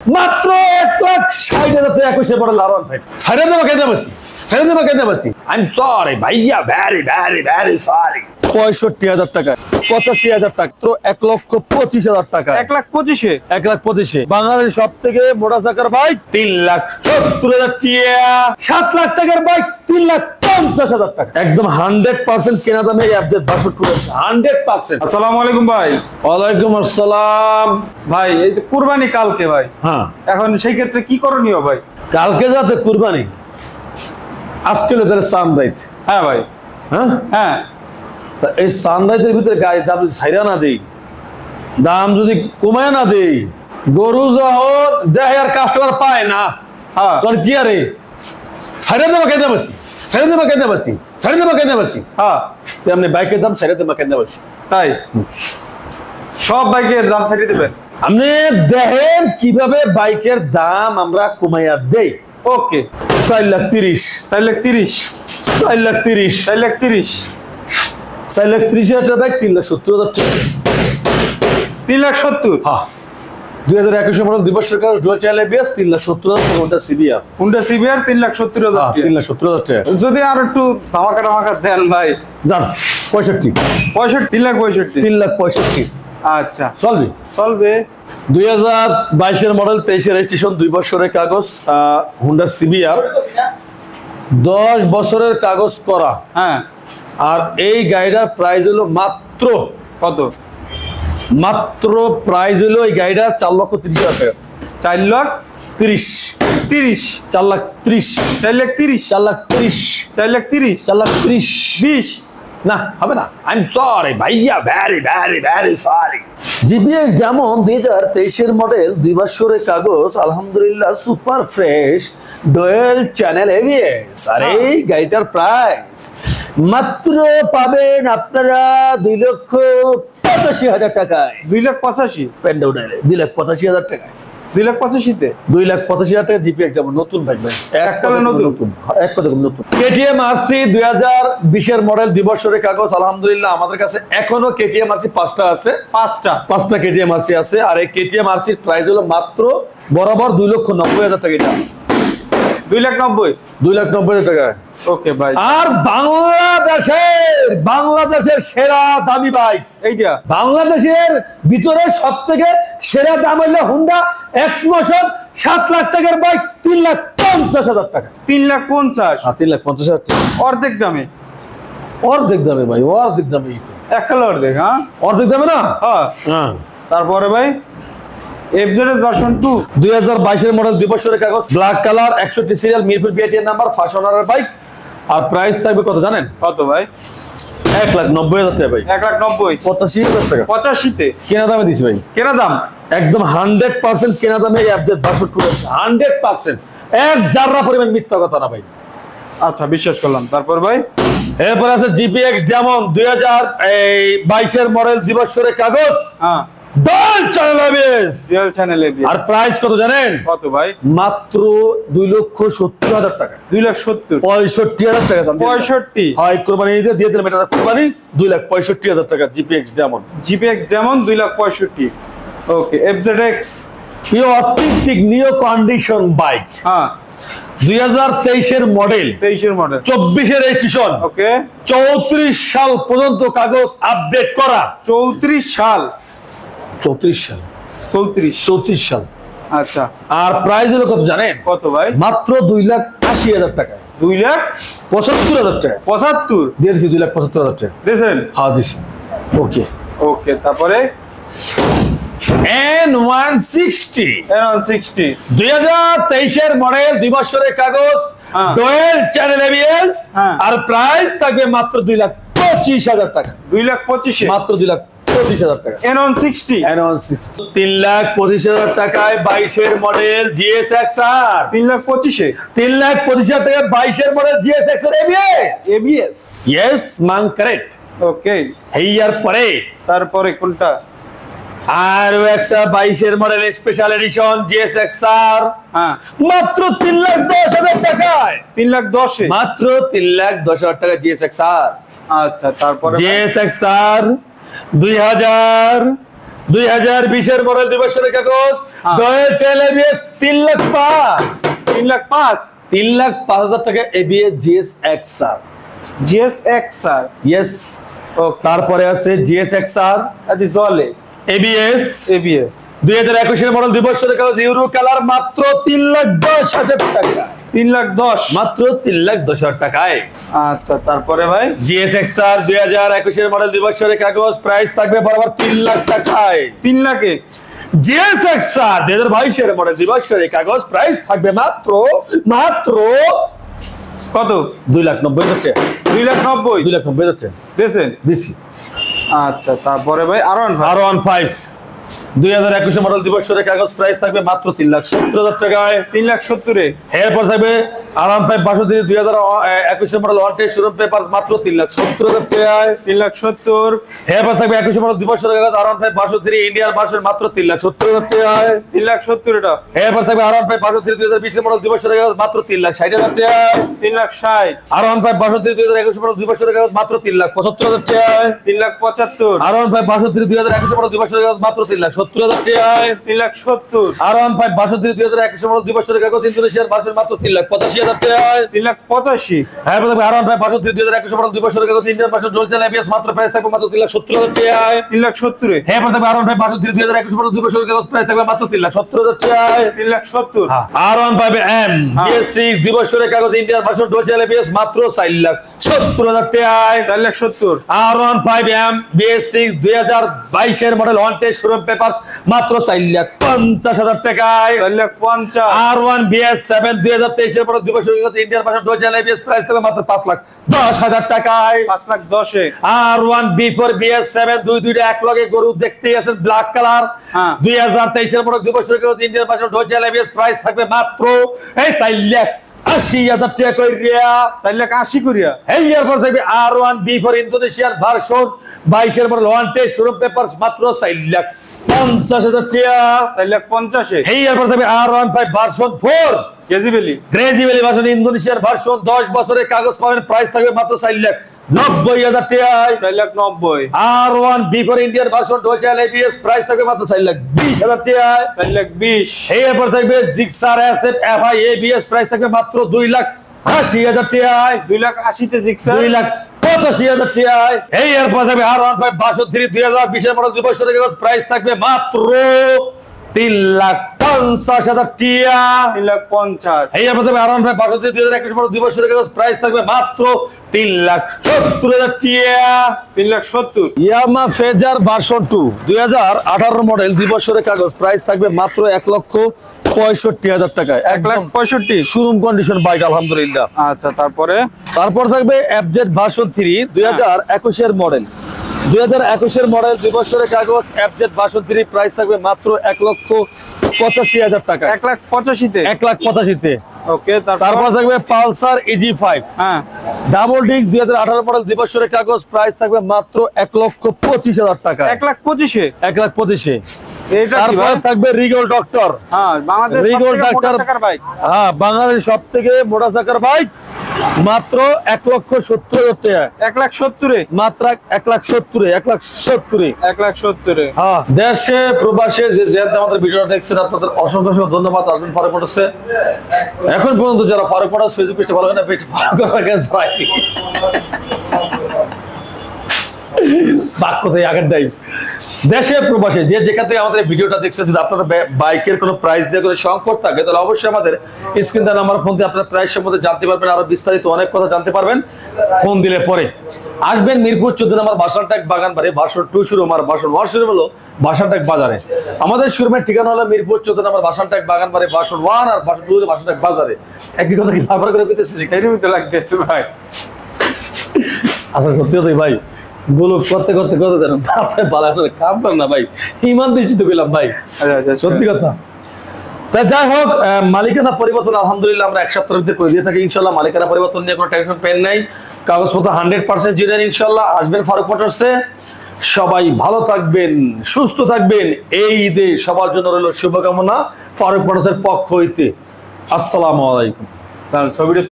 মাত্র 1,60,000 টাকা 21 model R1 5 সাইডে দেবা কেন বসি আই এম সরি ভাইয়া ভেরি সরি 65,000 টাকা 85,000 টাকা তো 1,25,000 টাকা 1,25,000 বাংলাদেশ সব থেকে মোটা চাকার বাইক 3,70,000 টাকা 7 লাখ টাকার বাইক 3,50,000 টাকা একদম 100% কেনা দামে আপডেট 62 100%। আসসালামু আলাইকুম ভাই। ওয়ালাইকুম আসসালাম ভাই এই যে কুরবানি কালকে ভাই, হ্যাঁ এখন সেই ক্ষেত্রে কি করণীয় ভাই? কালকে যাতে কুরবানি আজকে লোকের সানরাইজ। হ্যাঁ ভাই, হ্যাঁ তা এই সানরাইজের ভিতরে গাড়ি দাম যদি ছাইরা না দেই, দাম যদি কমায় না দেই, গরু যখন দেখে আর কাস্টমার পায় না, তখন কি আরে ছাইরা দেবা কেন বসি হ্যাঁ আপনি বাইকের দাম ছাইরা দেবা কেন বসি তাই সব বাইকের দাম ছাড়িয়ে দেবেন আপনি দেখেন কিভাবে বাইকের দাম আমরা কমাইয়া দেই। ওকে 4,30,000 4,30,000 বাইক 3,70,000 টাকা 3,70,000 হ্যাঁ 2021 মডেল 2 বছরের কাগজ dual channel ABS 3,70,000 Honda CBR 3,70,000 টাকা 3,70,000 টাকা যদি আর একটু ধামাকা দেন ভাই জান 65 3,65,000 আচ্ছা চলবে 2022 এর মডেল 23 এর রেজিস্ট্রেশন 2 বছরের কাগজ Honda CBR 10 বছরের কাগজ করা। হ্যাঁ আর এই গাড়িটার প্রাইস হলো মাত্র কত? মাত্র প্রাইস হলো এই গাড়িটা 4,30,000 টাকা 4,30,000 4,30,000 না হবে না আই এম সরি ভাইয়া ভেরি সরি। জিপিএক্স যেমন 2023 এর মডেল 2 বছরের কাগজ আলহামদুলিল্লাহ super fresh dual channel ABS. আর এই গাড়িটার প্রাইস মাত্র পাবেন আপনারা 2,85,000 টাকায় 2,85,000 পেন্ডাউডারে 2,85,000 টাকায় 2,85,000 2,85,000 টাকা জিপিএক্স যেমন নতুন বাইক ভাই নতুন কেটিএম আরসি 2020 এর মডেল 2 বছরের কাগজ আলহামদুলিল্লাহ আমাদের কাছে এখনো কেটিএম আরসি 5টা আছে 5টা কেটিএম আরসি আছে। আর এই কেটিএম আরসির প্রাইস হলো মাত্র বরাবর 2,90,000 টাকা এটা 2,90,000 টাকা। ওকে ভাই, আর বাংলাদেশের সেরা দামি বাইক এইটা বাংলাদেশের ভিতরে সবথেকে সেরা দাম হলো হুন্ডা এক্সমোশন 7 লাখ টাকার বাইক 3,50,000 টাকা 3,50,000 টাকা অর্ধেক দামে ভাই অর্ধেক দামে অর্ধেক অর্ধেক দামে না। হ্যাঁ তারপরে ভাই এফজেডএস ভার্সন 2 2022 এর মডেল 2 বছরের কাগজ black colour 61 serial Mirpur BRT number first ওনারের বাইক। আর প্রাইস থাকবে কত জানেন? কত ভাই? 1,90,000 টাকা ভাই 1,90,000 85,000 টাকা 85 তে কেনা দামে দিছি ভাই। কেনা দাম একদম 100% কেনা দামে আপডেট 62 100% এক জাররা পরিমাণ মিথ্যা কথা না ভাই। আচ্ছা বিশ্বাস করলাম। তারপর ভাই এরপর আছে জিপিএক্স যেমন 2022 এর মডেল 2 বছরের কাগজ হ্যাঁ ডুয়াল চ্যানেল এবিএস। আর প্রাইস কত জানেন? কত ভাই? মাত্র 2,70,000 টাকা 2,70,000 65,000 টাকা 65 হয় কোরবানি দিয়ে দিলাম এটা কোরবানি 2,65,000 টাকা জিপিএক্স যেমন 2,65,000 okay FZX pure authentic new condition bike হ্যাঁ 2023 এর মডেল 24 এর রেজিস্ট্রেশন ওকে 34 সাল পর্যন্ত কাগজ আপডেট করা 34 সাল আচ্ছা। আর প্রাইস হলো কত জানেন? কত ভাই? মাত্র 2,80,000 টাকা 2,75,000 টাকা 75 দিয়েছি 2,75,000 টাকা দিয়েছেন? হ্যাঁ দিছি। ওকে তারপরে N160 2023 এর মডেল 2 বছরের কাগজ ডুয়াল চ্যানেল এবিএস। আর প্রাইস থাকবে মাত্র 2,25,000 টাকা 2,25,000 মাত্র 2,25,000 টাকা N160 3,25,000 টাকায় 22 এর মডেল GSX-R 3,25,000 টাকা 22 এর model GSX-R ABS yes man correct. Okay এইয়ার পরে তারপরে কোনটা? আর একটা 22 এর মডেল স্পেশাল এডিশন GSX-R মাত্র 3,10,000 টাকায় 3,10,000 মাত্র 3,10,000 টাকা GSX-R। আচ্ছা তারপরে GSX-R 2020 এর মডেল 2 বছরের কাগজ ডয়েচে এবিএস 3,05,000 3,05,000 3,05,000 টাকা ABS GS XR GSX-R yes তারপরে আছে জিএস এক্সআর আদি জলে এবিএস ABS 2021 এর মডেল 2 বছরের কাগজ ইউরো কালার মাত্র 3,10,000 টাকা 3,10,000 মাত্র 3,10,000 টাকায়। আচ্ছা তারপরে ভাই জিএসএক্সআর 2021 এর মডেল 2 বছরের কাগজ প্রাইস থাকবে বরাবর 3 লাখ টাকায় 3 লাখে। জিএসএক্সআর 2022 এর মডেল 2 বছরের কাগজ প্রাইস থাকবে মাত্র কত 2,90,000 টাকা 2,90,000 2,90,000 টাকা দিয়েছেন। দিছি। আচ্ছা তারপরে ভাই R15 2021 এর মডেল 2 বছরের কাগজ প্রাইস থাকবে মাত্র 3,70,000 টাকায় 3,70,000 এরপর থাকবে R15 62 2021 এর মডেল 1 শোরুম পেপার মাত্র 3,70,000 টাকায় 3,70,000 এরপর থাকবে 21 মডেল 2 বছরের কাগজ R15 62 ইন্ডিয়ান ভার্সন মাত্র 3,70,000 টাকায় 3,70,000 এটা। এরপর থাকবে R15 62 2020 এর মডেল 2 বছরের কাগজ মাত্র 3,60,000 টাকায় 3,60,000 R15 62 2021 মডেল 2 বছরের কাগজ মাত্র 3,75,000 টাকায় 3,75,000 R15 62 2021 মডেল 2 বছরের কাগজ মাত্র 3,70,000 টাকায় 3,70,000 R15 62 2021 মডেল 2 বছরের কাগজ ইন্দোনেশিয়ার ভার্সন মাত্র 3,85,000 টাকায় 3,85,000 হ্যাঁ বলবে R15 62 2021 মডেল 2 বছরের কাগজ ইন্ডিয়ান ভার্সন ডুয়াল এবিএস মাত্র প্রাইস থাকবে মাত্র 3,70,000 টাকায় 3,70,000 হ্যাঁ বলবে R15 62 2021 মডেল 2 বছরের কাগজ প্রাইস থাকবে মাত্র 3,70,000 টাকায় 3,70,000 R15M BS6 2 বছরের কাগজ ইন্ডিয়ান ভার্সন ডুয়াল এবিএস মাত্র 4,70,000 টাকায় 4,70,000 R15M BS6 2022 এর মডেল 1 টেস্ট শোরুম পেপারস মাত্র 4,50,000 টাকায় 4,50,000 R1 BS7 2023 এর মডেল 2 বছরের কাগজ Indian version dual ABS price থাকবে মাত্র 5,10,000 টাকায় 5,10,000 R1 B4 BS7 দুইটা এক লগে গরু দেখতেই আছেন ব্ল্যাক কালার 2023 এর মডেল 2 বছরের কাগজ Indian version dual ABS price থাকবে মাত্র 4,80,000 টাকা কইরা 4,80,000 করিয়া। এই এরপর থাকবে R1 B4 ইন্দোনেশিয়ার ভার্সন 22 এর মডেল 1 টেস্ট শোরুম পেপারস মাত্র 4,50,000 টাকা 4,50,000 এই এরপর থাকবে R15 ভার্সন 4 গেজিবেলি গ্রেজিবেলি ভার্সন ইন্দোনেশিয়ার ভার্সন 10 বছরের কাগজ পাবেন প্রাইস থাকবে মাত্র 4,90,000 টাকায় 4,90,000 R1 B4 Indian version dual ABS price থাকবে মাত্র 4,20,000 টাকায় 4,20,000 এই এরপর থাকবে Gixxer SF FI ABS price থাকবে মাত্র 2,80,000 টাকায় 2,80,000 তে জিক্সার 2,85,000 টাকায় এই এরপর থাকবে R15 62 2020 এর মডেল 2 বছরের কাগজ প্রাইস থাকবে মাত্র 3,50,000 টাকা 3,50,000 এই এরপর থাকবে R15 62 2021 মডেল 2 বছরের কাগজ প্রাইস থাকবে মাত্র 3,70,000 টাকা 3,70,000 ইয়ামা ফেজার ভার্সন 2 2018 মডেল 2 বছরের কাগজ প্রাইস থাকবে মাত্র 1,65,000 টাকায় 1,65,000 শোরুম কন্ডিশন বাইক আলহামদুলিল্লাহ। আচ্ছা তারপর থাকবে এফজেড ভার্সন 3 2021 এর মডেল 2021 এর মডেল 2 বছরের কাগজ এফজেড ভার্সন 3 প্রাইস থাকবে মাত্র 1,85,000 টাকা 1,85,000 তে 1,85,000 তে ওকে। তারপর থাকবে পালসার EG5 হ্যাঁ ডাবল ডিস্ক 2018 মডেল 2 বছরের কাগজ প্রাইস থাকবে মাত্র 1,25,000 টাকা 1,25,000 1,25,000 এটা কি তারপর ভাই? থাকবে রিগল ডক্টর হ্যাঁ বাংলাদেশ রিগল ডক্টর বাইক। হ্যাঁ বাংলাদেশ সবথেকে মোটা চাকার বাইক মাত্র 1,70,000 টাকা 1,70,000 মাত্র 1,70,000 1,70,000 হ্যাঁ দেশে প্রবাসে যে যেতে আমাদের ভিডিওটা দেখছেন আপনাদের অসংখ্য অসংখ্য ধন্যবাদ। আসবেন ফারুক মোটরসে। এখন পর্যন্ত যারা ফারুক মোটরস ফেসবুক পেজে ফলো করেন পেজ ফলো করার কাছে ভাই বাক্য থেকে আগের দাই দেশে প্রবাসে যে যেখান থেকে আমাদের ভিডিওটা দেখছেন যদি আপনাদের বাইকের কোনো প্রাইস দিয়ে কোনো সংকট থাকে তাহলে অবশ্যই আমাদের স্ক্রিন দেওয়া নাম্বার ফোন দিয়ে আপনার প্রাইস সম্বন্ধে জানতে পারবেন, আরো বিস্তারিত অনেক কথা জানতে পারবেন ফোন দিলে পরে। আসবেন মিরপুর 14 নম্বর বাসানটাক বাগানবাড়ি ভার্সন 2 শোরুম আর ভার্সন 1 শোরুম হলো বাসানটাক বাজারে। আমাদের শোরুমের ঠিকানা হলো মিরপুর 14 নম্বর বাসানটাক বাগানবাড়ি ভার্সন 1 আর ভার্সন 2 হলো বাসানটাক বাজারে। একই কথা কি বারবার করে কইতেছি এরকমই তো লাগতেছে ভাই। আসলে সত্যি কথাই ভাই গুলো করতে করতে কত জানেন তারপরে ভালো করে কাম কর না ভাই, ইমান দৃষ্টিতে পেলাম ভাই সত্যি কথা। তা যাই হোক মালিকানা পরিবর্তন আলহামদুলিল্লাহ আমরা এক সপ্তাহের ভিতরে করে দিয়ে থাকি ইনশাল্লাহ। মালিকানা পরিবর্তন নিয়ে কোনো টেনশন পেন নাই, কাগজপত্র 100% জেনুইন ইনশাল্লাহ। আসবেন ফারুক মোটরসে। সবাই ভালো থাকবেন, সুস্থ থাকবেন। এই ঈদে সবার জন্য রইল শুভকামনা ফারুক মোটরসের পক্ষ হইতে। আসসালামু আলাইকুম। ছবিটা